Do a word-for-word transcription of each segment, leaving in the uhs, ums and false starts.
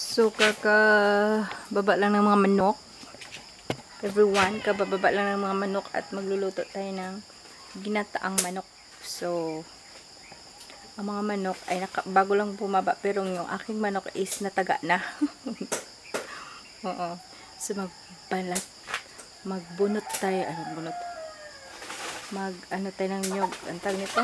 So, kakababa lang ng mga manok. Everyone, kabababa lang ng mga manok at magluluto tayo ng ginataang manok. So, ang mga manok ay naka, bago lang bumaba, pero yung aking manok is nataga na. Oo. So, magbalat. Magbunot tayo. Anong bunot? Mag, ano tayo ng nyog. Ang tawag nito?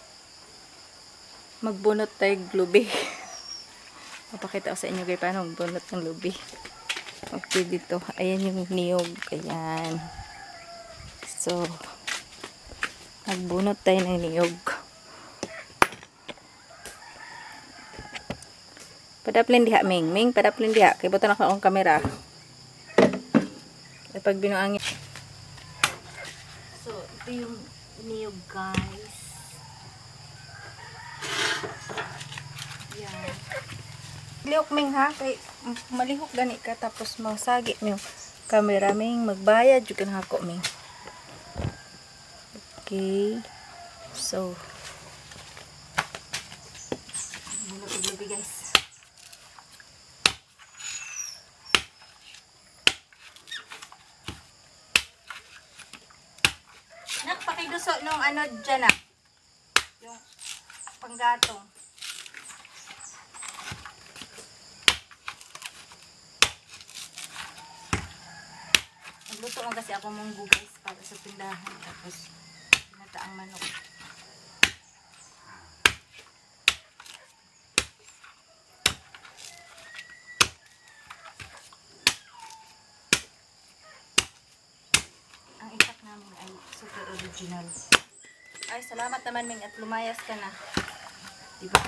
Magbunot tayo glubi. Mapakita ko sa inyo guys paano magbunot ng lubi. Okay, dito. Ayan yung niyog. Ayan. So, magbunot tayo ng niyog. Padaplin diha, Ming. Ming, padaplin diha. Kaya buto na ko ang kamera. Kaya pag binuang yun. So, ito yung niyog, guys. Ayan. Lihok, Ming, ha? Kay malihok gani ka. Tapos, masagit mo yung camera, Ming. Magbayad. Yung kanako, Ming. Okay. So, muna paglabi, guys. Nakpakiduso nung ano dyan, ah. Yung panggatong. Luto lang kasi ako munggo guys para sa tindahan, tapos pinataang manok. Ang itak namin ay super original. Ay, salamat naman Ming at lumayas ka na. Diba?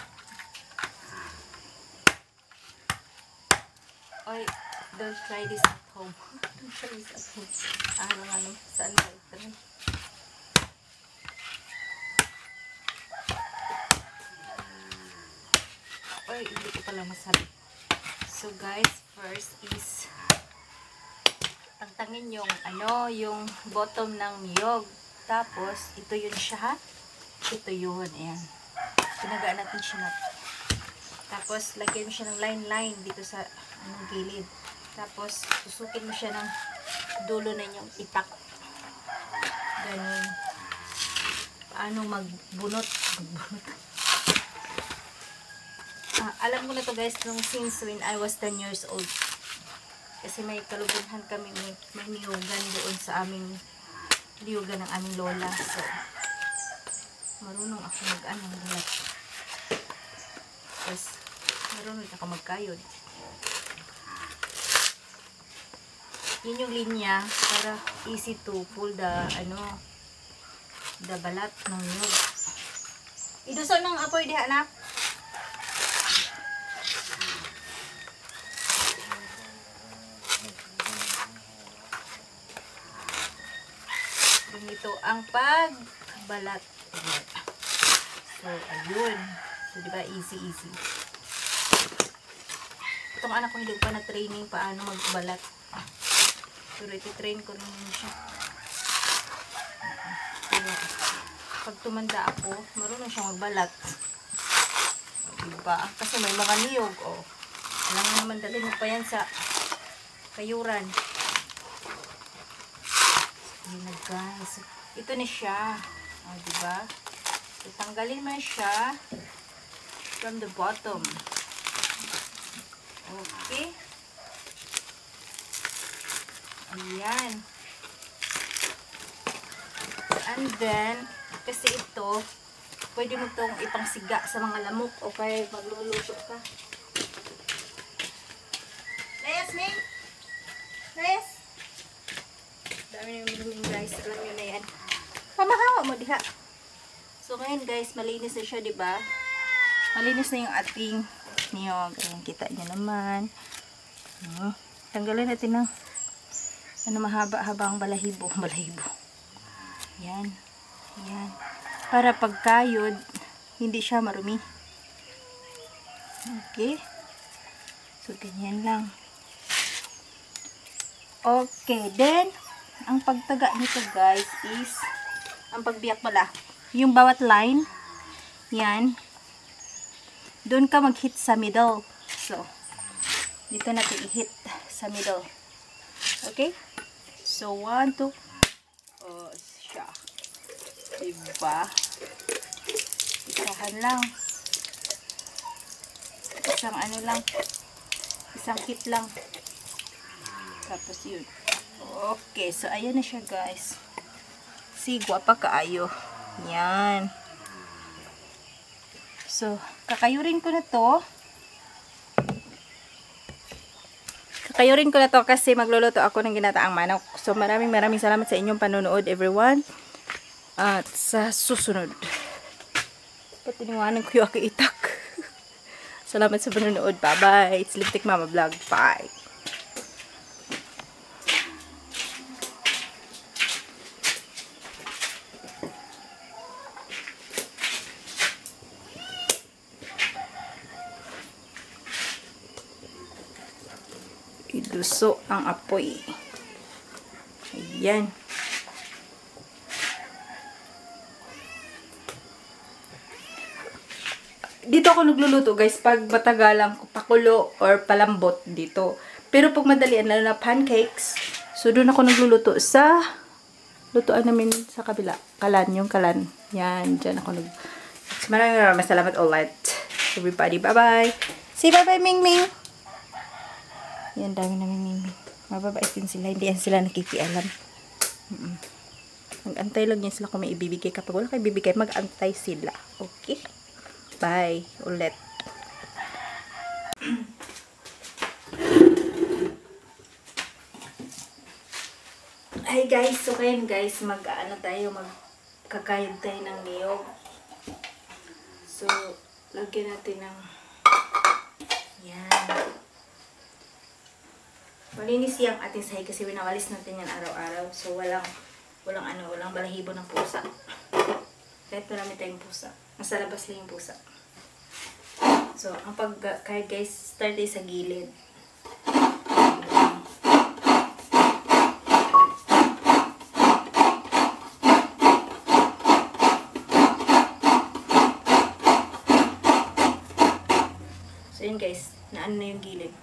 Oy, don't try this at home. Don't try this at home. Ah, ano nga nung saan ba ito? Oy, hindi ko pala masabi. So guys, first is tangtangin yung ano, yung bottom ng niyog. Tapos, ito yun siya ha. Ito yun, ayan. Pinagaan natin siya na. Tapos, lagyan mo siya ng line-line dito sa anong gilid. Tapos, susukin mo siya ng dulo na yung itak. Ganun. Paano magbunot? Magbunot. Ah, alam ko na to guys, nung since when I was ten years old. Kasi may kalubunhan kami, may, may niyugan doon sa aming niyugan ng aming lola. So, marunong ako mag-ano, balat. Tapos, marunong ako magkayod. Yun yung linya para easy to pull the ano the balat ng nyog. Iduso ng apoy diha anak. Ganito ang pagbalat. So ayun. So diba easy easy. Itong anak ko hindi pa na training paano magbalat. Pero iti-train ko rin siya. Kaya, pag tumanda ako, marunong siyang magbalat. Diba? Kasi may mga niyog. Oh. Alam nga naman, dalhin mo pa yan sa kayuran. Yun na guys. Ito na siya. Oh, diba? So, tanggalin mo siya from the bottom. Okay. Ayan. And then, kasi ito, pwede mo itong ipangsiga sa mga lamok o kaya magluluto ka. Layas, Ming! Layas! Dami na yung guys. Alam nyo na yan. Pamahawa mo diha. So, ngayon guys, malinis na siya, diba? Malinis na yung ating niyog. Ayan, kita nyo naman. Hmm. Tanggalin natin ng ano mahaba-haba ang balahibo, balahibo. Yan. Yan. Para pagkayod, hindi siya marumi. Okay. So, ganyan lang. Okay. Then, ang pagtaga nito guys is, ang pagbiyak pala, yung bawat line, yan, doon ka mag-hit sa middle. So, Dito natin i-hit sa middle. Okay? So, one, two. Oh, siya. Diba? Isahan lang. Isang ano lang. Isang hit lang. Tapos yun. Okay. So, ayan na siya, guys. Si, guwapa kaayo. Yan. So, kakayurin ko na to. Kakayurin ko na to kasi magluluto ako ng ginataang manok. So, maraming maraming salamat sa inyong panonood, everyone. At sa susunod. Patiniwanan ko yung aking itak. Salamat sa panonood. Bye-bye. It's Lipstick Mama Vlog. Bye. Iduso ang apoy. Ayan. Dito ako nagluluto, guys, pag matagalang pakulo or palambot dito. Pero pag madalian, lalo na pancakes, so doon ako nagluluto sa lutuan namin sa kabila. Kalan, yung kalan. Yan, dyan ako nag... So, maraming maraming salamat ulit. Everybody, bye-bye. Say bye-bye, Ming Ming. Yan, dami namin Ming Ming. Mababait din sila. Hindi yan sila nakikialam. Mm -mm. Mag-antay lang yan sila kung may ibibigay. Kapag wala kayo ibibigay, mag-antay sila. Okay? Bye. Ulit. Hi guys. So, kayan guys, mag-ano tayo, magkakayod tayo ng niyog. So, lagyan natin ng yan. Malinis yung ating sahig kasi winawalis natin yan araw-araw. So, walang, walang ano, walang balahibo ng pusa. Kahit marami tayong pusa. Nasa labas lang yung pusa. So, ang pagkayod guys, start tayo sa gilid. So, yun guys, naano na yung gilid.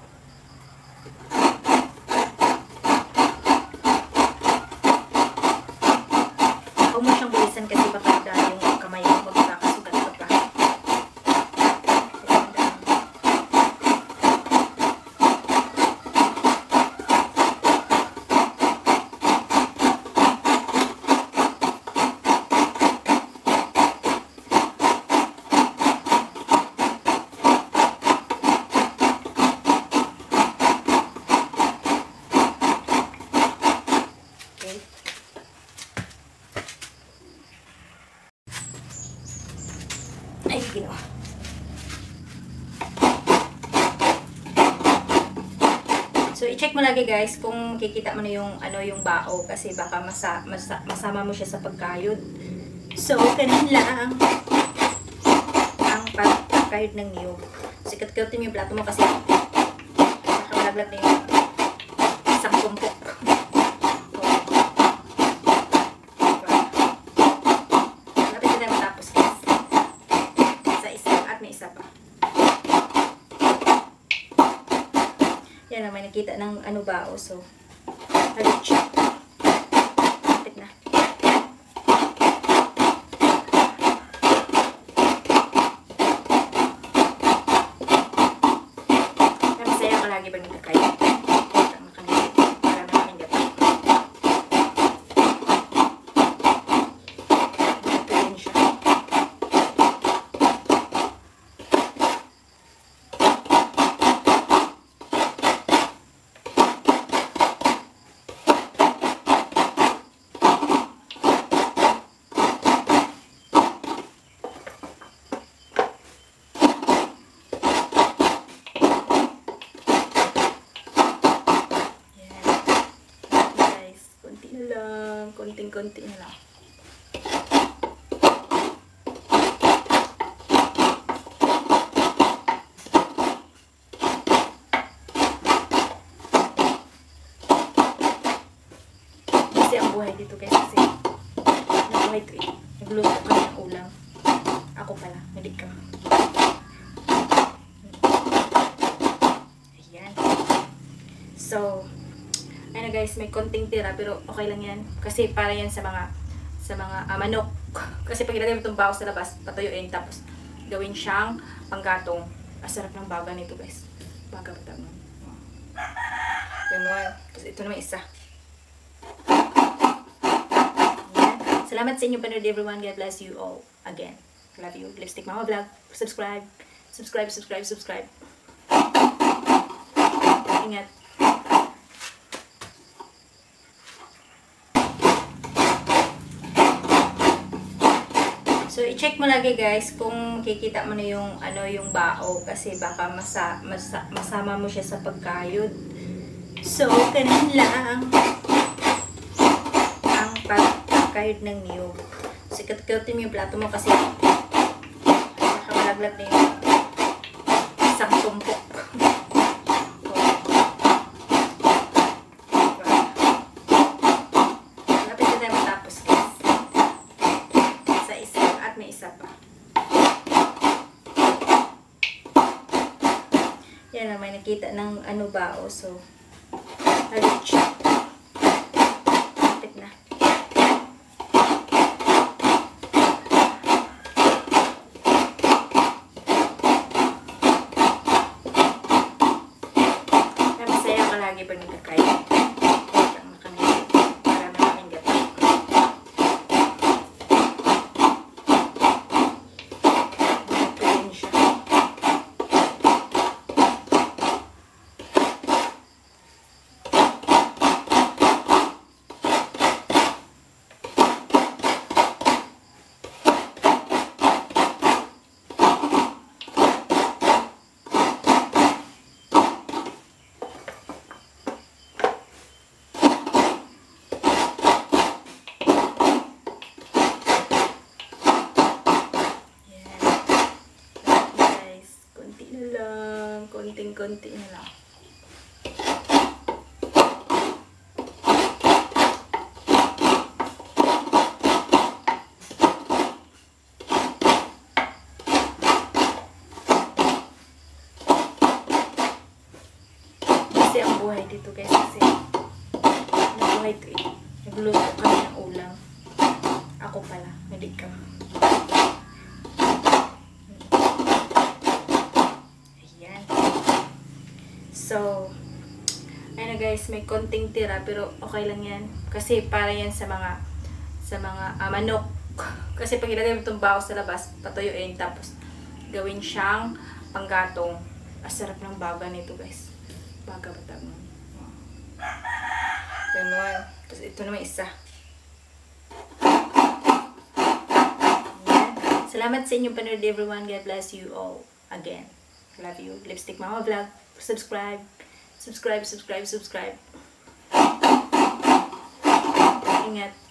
Huwag mo siyang bulisan kasi baka dahil yung kamay mo magkakasugat ka pa. Ay, ginawa. So, i-check mo lagi guys kung kikita mo na yung, ano, yung bao kasi baka masa, masa, masama mo siya sa pagkayod. So, ganun lang ang pagkayod ng niyog. Sikat-kayotin mo yung plato mo kasi nakamalaglag na yung isang kumpok. Yan na, may nakita ng ano bao. So, halit siya. Kapit na. Masaya ka lagi pag nagkakaya. Para naman yung gata. Ito din siya. Konting-konti na lang. Kasi ang buhay dito guys kasi nabuhay ito eh. Nagluto ka ng ulam. Ako pala, hindi ka. Ayan. So, ayun na guys, may konting tira pero okay lang yan. Kasi para yan sa mga sa mga uh, manok. Kasi pag ilagay mo itong bawas sa labas, patuyuin, tapos gawin siyang panggatong. Asarap ng baga nito guys. Baga ba tama? Ganun. Tapos ito naman isa. Yan. Salamat sa inyo panood everyone. God bless you all. Again. Love you. Lipstick Mama Vlog. Subscribe. Subscribe, subscribe, subscribe. Ingat. So, i-check mo lagi guys kung kikita mo na yung ano yung bao kasi baka masa, masa, masama mo siya sa pagkayod. So, ganun lang ang pagkayod ng niyog. Sikat-kayotin mo yung plato mo kasi nakamalaglag na yung isang tumpok. Lapit na tayo matapos guys. Sa isa at may isa pa. Yan na, may nakita ng ano bao. So, halit siya. Lapit na. Lagi pag nagkakain. Huwag kang makamit. Para maraming gata. Buto din siya. Konting-konti na lang. Kasi ang buhay dito guys kasi nabuhay ito eh. Nagluto kami ng ulam. Ako pala, hindi ka. So, ayun na guys, may konting tira pero okay lang yan. Kasi para yan sa mga sa mga uh, manok. Kasi pag ilagay mo itong bawas sa labas, patuyuin, tapos gawin siyang panggatong. Asarap ng baga nito guys. Baga ba tama? Ganun. Tapos ito naman isa. Yan. Salamat sa inyong panood everyone. God bless you all. Again. Love you. Lipstick Mama Vlog. Subscribe. Subscribe, subscribe, subscribe. Ingat.